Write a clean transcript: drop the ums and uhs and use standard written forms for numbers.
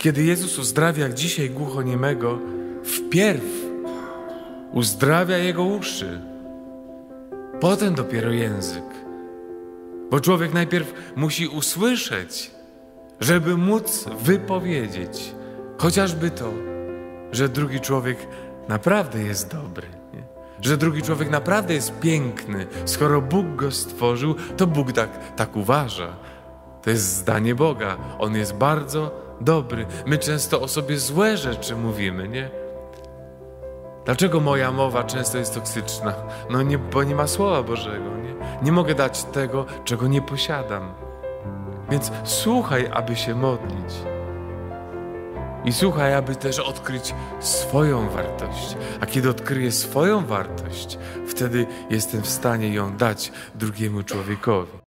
kiedy Jezus uzdrawia dzisiaj głuchoniemego, wpierw uzdrawia jego uszy, potem dopiero język. Bo człowiek najpierw musi usłyszeć, żeby móc wypowiedzieć chociażby to, że drugi człowiek naprawdę jest dobry, nie? Że drugi człowiek naprawdę jest piękny. Skoro Bóg go stworzył, to Bóg tak uważa. To jest zdanie Boga. On jest bardzo dobry. My często o sobie złe rzeczy mówimy, nie? Dlaczego moja mowa często jest toksyczna? No nie, bo nie ma Słowa Bożego, nie? Nie mogę dać tego, czego nie posiadam. Więc słuchaj, aby się modlić. I słuchaj, aby też odkryć swoją wartość. A kiedy odkryję swoją wartość, wtedy jestem w stanie ją dać drugiemu człowiekowi.